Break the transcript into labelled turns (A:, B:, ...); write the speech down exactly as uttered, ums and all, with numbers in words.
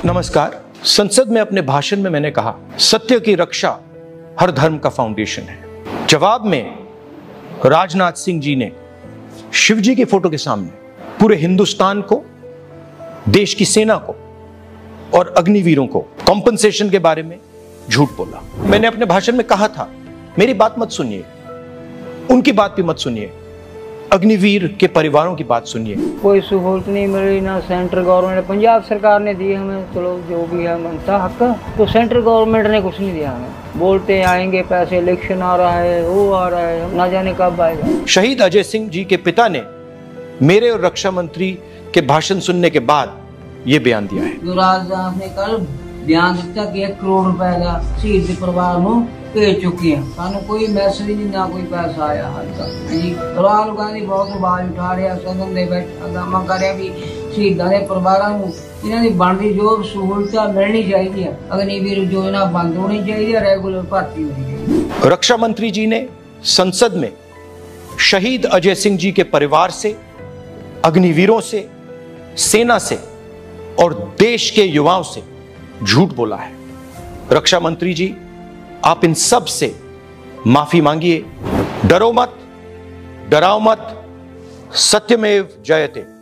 A: नमस्कार। संसद में अपने भाषण में मैंने कहा, सत्य की रक्षा हर धर्म का फाउंडेशन है। जवाब में राजनाथ सिंह जी ने शिव जी की फोटो के सामने पूरे हिंदुस्तान को, देश की सेना को और अग्निवीरों को कॉम्पनसेशन के बारे में झूठ बोला। मैंने अपने भाषण में कहा था, मेरी बात मत सुनिए, उनकी बात भी मत सुनिए, अग्निवीर के परिवारों की बात सुनिए।
B: कोई सहूलत नहीं मिल रही, ना सेंट्रल गवर्नमेंट, पंजाब सरकार ने दी हमें, चलो जो भी है मनता हक, तो सेंट्रल गवर्नमेंट ने कुछ नहीं दिया हमें। बोलते आएंगे पैसे, इलेक्शन आ रहा है, वो आ रहा है, ना जाने कब आएगा।
A: शहीद अजय सिंह जी के पिता ने मेरे और रक्षा मंत्री के भाषण सुनने के बाद ये बयान दिया है।
B: जो राजनाथ ने कल बयान दिता कि एक करोड़ रुपए का शहीद परिवार को भेज चुके हैं, सानू कोई मैसेज नहीं, ना कोई पैसा आया हाल तक जी। राहुल गांधी बहुत आवाज उठा रहा, सदन दे बैठा दामा कर रहा भी शहीदां दे परिवारां नूं इन्हां दी बनदी जो सहूलतां मिलनी चाहिए, अग्निवीर योजना बंद होनी चाहिए, रेगुलर भर्ती होनी चाहिए।
A: रक्षा मंत्री जी ने संसद में शहीद अजय सिंह जी के परिवार से, अग्निवीरों से, सेना से और देश के युवाओं से झूठ बोला है। रक्षा मंत्री जी, आप इन सब से माफी मांगिए। डरो मत, डराओ मत, सत्यमेव जयते।